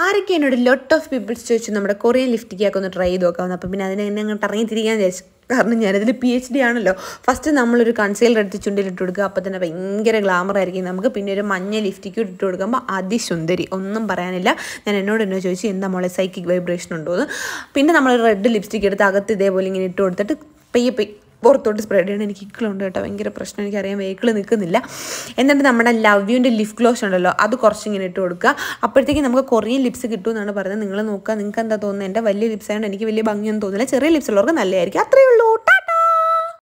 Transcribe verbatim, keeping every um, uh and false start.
ആരൊക്കെ എന്നോട് lot of people's ചോദിച്ചു നമ്മുടെ കൊറിയൻ ലിപ്സ്റ്റിക്കൊക്കെ ഒന്ന് ട്രൈ ചെയ്ത് നോക്കാമെന്ന്. അപ്പോൾ പിന്നെ അതിനെ എന്നെ അങ്ങോട്ട് ഇറങ്ങി തിരിക്കാൻ വിചാരിച്ചു. കാരണം ഞാനതിൽ പി എച്ച് ഡി ആണല്ലോ. ഫസ്റ്റ് നമ്മളൊരു കൺസീലർ എടുത്ത് ചുണ്ടിലിട്ട് കൊടുക്കുക, അപ്പോൾ തന്നെ ഭയങ്കര ഗ്ലാമർ ആയിരിക്കും നമുക്ക്. പിന്നെ ഒരു മഞ്ഞ ലിപ്സ്റ്റിക്ക് ഇട്ട് കൊടുക്കുമ്പോൾ അതിസുന്ദരി, ഒന്നും പറയാനില്ല. ഞാൻ എന്നോട് എന്നോ ചോദിച്ചു എന്താ മോളെ സൈക്കിക് വൈബ്രേഷൻ ഉണ്ടോ എന്ന്. പിന്നെ നമ്മൾ റെഡ് ലിപ്സ്റ്റിക്ക് എടുത്ത് അകത്ത് ഇതേപോലെ ഇങ്ങനെ ഇട്ട് കൊടുത്തിട്ട് പെയ്യെ പെയ്യ് പുറത്തോട്ട് സ്പ്രെഡ് ചെയ്യണം. എനിക്ക് ഇക്കിളുണ്ട് കേട്ടോ, ഭയങ്കര പ്രശ്നം. എനിക്കറിയാം വെഹിക്കിൾ നിൽക്കുന്നില്ല. എന്നിട്ട് നമ്മുടെ ലവ് യുവിൻ്റെ ലിപ് ഗ്ലോസ് ഉണ്ടല്ലോ, അത് കുറച്ചിങ്ങനെ ഇട്ട് കൊടുക്കുക. അപ്പോഴത്തേക്കും നമുക്ക് കൊറിയൻ ലിപ്സ് കിട്ടുമെന്നാണ് പറയുന്നത്. നിങ്ങൾ നോക്കുക, നിങ്ങൾക്ക് എന്താ തോന്നുന്നത്? എൻ്റെ വലിയ ലിപ്സ് ആയതുകൊണ്ട് എനിക്ക് വലിയ ഭംഗിയൊന്നും തോന്നില്ല. ചെറിയ ലിപ്സ് ഉള്ളവർക്ക് നല്ലതായിരിക്കും. അത്രയേ ഉള്ളൂ.